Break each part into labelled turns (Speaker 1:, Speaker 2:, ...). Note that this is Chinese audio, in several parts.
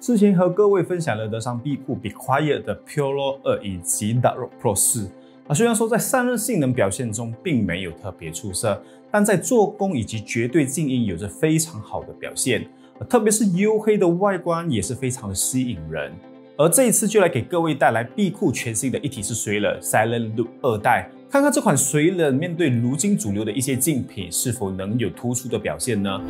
Speaker 1: 之前和各位分享了德商B库 Be Quiet 的 Pure 2以及 Dark Pro 4。虽然说在散热性能表现中并没有特别出色，但在做工以及绝对静音有着非常好的表现，特别是黝黑的外观也是非常的吸引人。而这一次就来给各位带来 B库全新的一体式水冷 Silent Loop 2代，看看这款水冷面对如今主流的一些竞品是否能有突出的表现呢？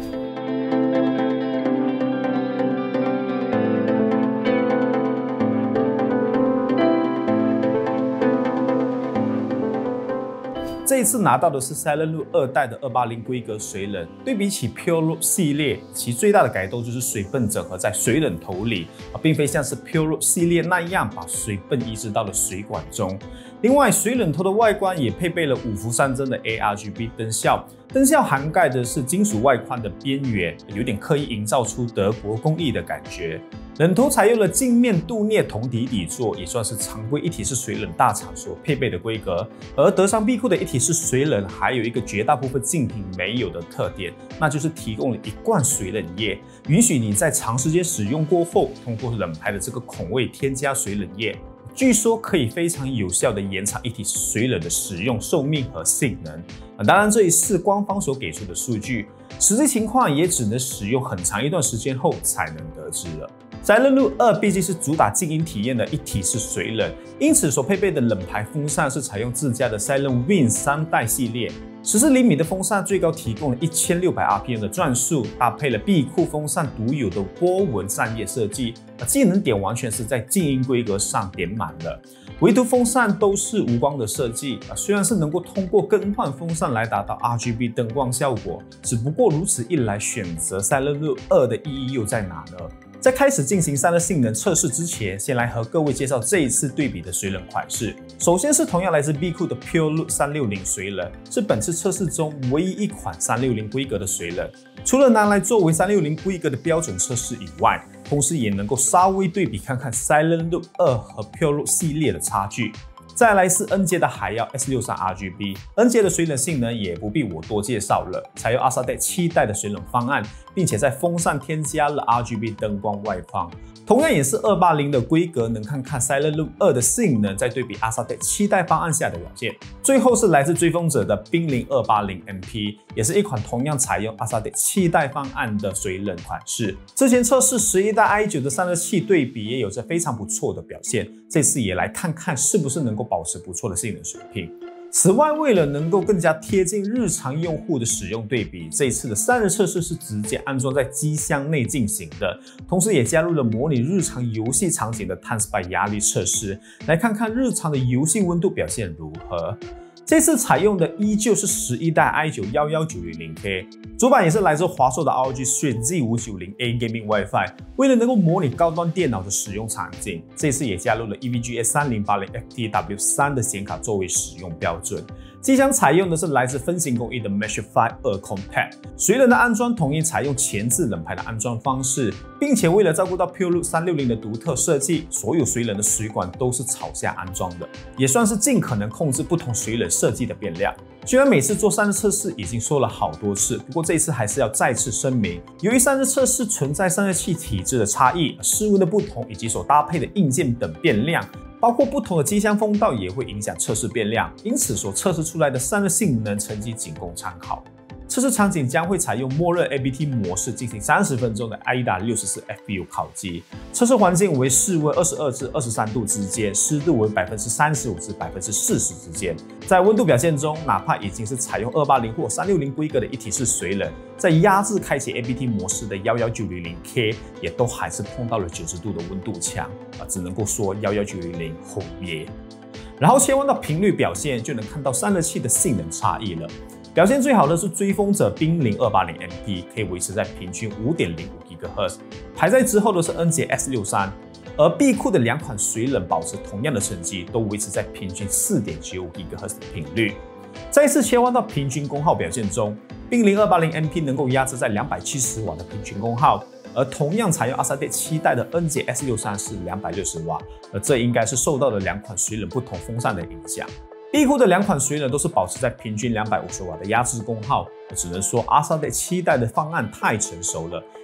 Speaker 1: 这一次拿到的是 Silent Loop 2代的280规格水冷，对比起 Pure Loop 系列，其最大的改动就是水泵整合在水冷头里，并非像是 Pure Loop 系列那样把水泵移植到了水管中。另外，水冷头的外观也配备了5伏3帧的 ARGB 灯效，灯效涵盖的是金属外框的边缘，有点刻意营造出德国工艺的感觉。冷头采用了镜面镀镍铜底底座，也算是常规一体式水冷大厂所配备的规格。而德商 B库的一体式水冷还有一个绝大部分竞品没有的特点，那就是提供了一罐水冷液，允许你在长时间使用过后，通过冷排的这个孔位添加水冷液。据说可以非常有效的延长一体式水冷的使用寿命和性能。当然，这也是官方所给出的数据，实际情况也只能使用很长一段时间后才能得知了。Silent Loop 2毕竟是主打静音体验的一体式水冷，因此所配备的冷排风扇是采用自家的 Silent Wind 3代系列。14厘米的风扇最高提供了1600 RPM 的转速，搭配了 B库风扇独有的波纹扇叶设计，技能点完全是在静音规格上点满了。唯独风扇都是无光的设计，虽然是能够通过更换风扇来达到 RGB 灯光效果，只不过如此一来，选择 Silent Loop 2的意义又在哪呢？在开始进行散热性能测试之前，先来和各位介绍这一次对比的水冷款式。首先是同样来自 B库的 Pure Loop 360水冷，是本次测试中唯一一款360规格的水冷。除了拿来作为360规格的标准测试以外，同时也能够稍微对比看看 Silent Loop 2和 Pure Loop 系列的差距。再来是 N 阶的海妖 S63 RGB，N 阶的水冷性能也不必我多介绍了，采用 ASADEC 7代的水冷方案，并且在风扇添加了 RGB 灯光外框。同样也是280的规格，能看看 Silent Loop 2的性能，再对比 ASADEC 7代方案下的表现。最后是来自追风者的冰凌280 MP， 也是一款同样采用 ASADEC 7代方案的水冷款式。之前测试11代 i9 的散热器对比也有着非常不错的表现，这次也来看看是不是能够保持不错的性能水平。此外，为了能够更加贴近日常用户的使用对比，这一次的散热测试是直接安装在机箱内进行的，同时也加入了模拟日常游戏场景的 TanSpy 压力测试，来看看日常的游戏温度表现如何。这次采用的依旧是11代 i9 11900K， 主板也是来自华硕的 ROG Strix Z590A Gaming WiFi。为了能够模拟高端电脑的使用场景，这次也加入了 EVGA 3080 FTW3 的显卡作为使用标准。机箱采用的是来自分形工艺的 Meshify 2 Compact。水冷的安装统一采用前置冷排的安装方式，并且为了照顾到 Pure Loop 360的独特设计，所有水冷的水管都是朝下安装的，也算是尽可能控制不同水冷设计的变量。虽然每次做散热测试已经说了好多次，不过这一次还是要再次声明，由于散热测试存在散热器体质的差异、室温的不同以及所搭配的硬件等变量，包括不同的机箱风道也会影响测试变量，因此所测试出来的散热性能成绩仅供参考。测试场景将会采用默认 ABT 模式进行30分钟的 AIDA 64 FPU 烤机，测试环境为室温22至23度之间，湿度为35%至40%之间。在温度表现中，哪怕已经是采用280或360规格的一体式水冷，在压制开启 ABT 模式的 11900K 也都还是碰到了90度的温度墙，只能够说11900红耶。然后切换到频率表现，就能看到散热器的性能差异了。表现最好的是追风者冰凌280 MP， 可以维持在平均 5.05 GHz， 排在之后的是 N 阶 S63， 而 B库的两款水冷保持同样的成绩，都维持在平均 4.95 GHz 的频率。再次切换到平均功耗表现中，冰凌280 MP 能够压制在270瓦的平均功耗，而同样采用 ASADEC 7代的 N 阶 S63是260瓦，而这应该是受到了两款水冷不同风扇的影响。B库的两款水冷都是保持在平均250瓦的压制功耗，只能说 ASADEC 7代的方案太成熟了，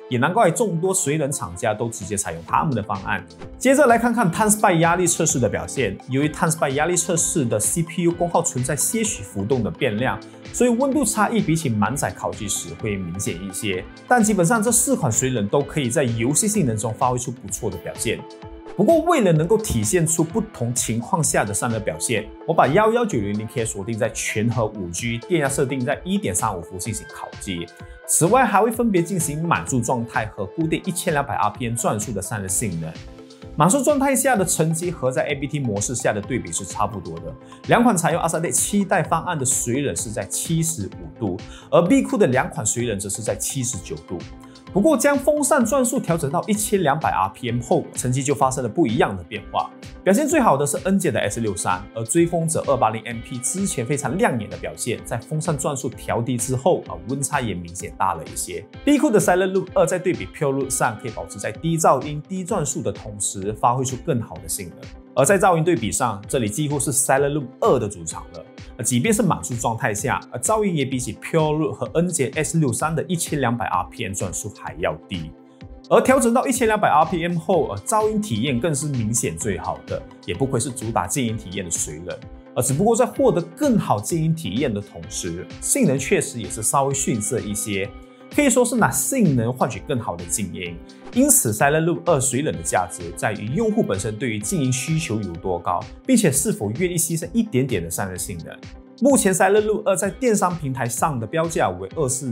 Speaker 1: 也难怪众多水冷厂家都直接采用他们的方案。接着来看看 TanSPI 压力测试的表现。由于 TanSPI 压力测试的 CPU 功耗存在些许浮动的变量，所以温度差异比起满载烤机时会明显一些。但基本上这4款水冷都可以在游戏性能中发挥出不错的表现。不过，为了能够体现出不同情况下的散热表现，我把11900K 锁定在全核 5G， 电压设定在 1.35 伏进行烤机。此外，还会分别进行满速状态和固定1200rpm 转速的散热性能。满速状态下的成绩和在 ABT 模式下的对比是差不多的。两款采用 ASADE 7代方案的水冷是在75度，而 BCOOL 的2款水冷则是在79度。不过，将风扇转速调整到1200rpm 后，成绩就发生了不一样的变化。表现最好的是恩捷的 S63， 而追风者 280MP 之前非常亮眼的表现，在风扇转速调低之后，温差也明显大了一些。BCOOL 的 Silentloop 2在对比 PureLoop 上，可以保持在低噪音、低转速的同时，发挥出更好的性能。而在噪音对比上，这里几乎是 Silentloop 2的主场了。即便是满速状态下，噪音也比起 PureLoop 和恩捷 S63 的1200rpm 转速还要低。而调整到1200rpm 后，噪音体验更是明显最好的，也不愧是主打静音体验的水冷。只不过在获得更好静音体验的同时，性能确实也是稍微逊色一些。可以说是拿性能换取更好的静音，因此 Silentloop 2水冷的价值在于用户本身对于静音需求有多高，并且是否愿意牺牲一点点的散热性能。目前 Silentloop 2在电商平台上的标价为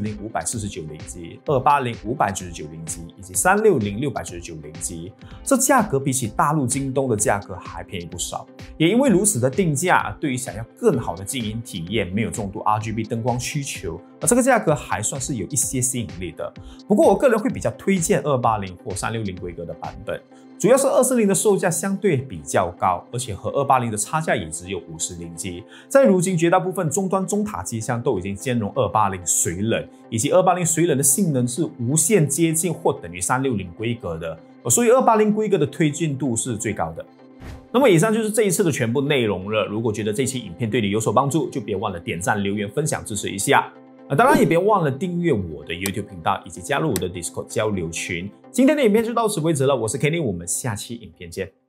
Speaker 1: 240-549G、280-599G 以及360-699G，这价格比起大陆京东的价格还便宜不少。也因为如此的定价，对于想要更好的静音体验、没有重度 RGB 灯光需求，这个价格还算是有一些吸引力的。不过我个人会比较推荐280或360规格的版本。主要是240的售价相对比较高，而且和280的差价也只有50G。在如今绝大部分终端中塔机箱都已经兼容280水冷，以及280水冷的性能是无限接近或等于360规格的，所以280规格的推荐度是最高的。那么以上就是这一次的全部内容了。如果觉得这期影片对你有所帮助，就别忘了点赞、留言、分享支持一下。当然也别忘了订阅我的 YouTube 频道，以及加入我的 Discord 交流群。今天的影片就到此为止了，我是 Kenny， 我们下期影片见。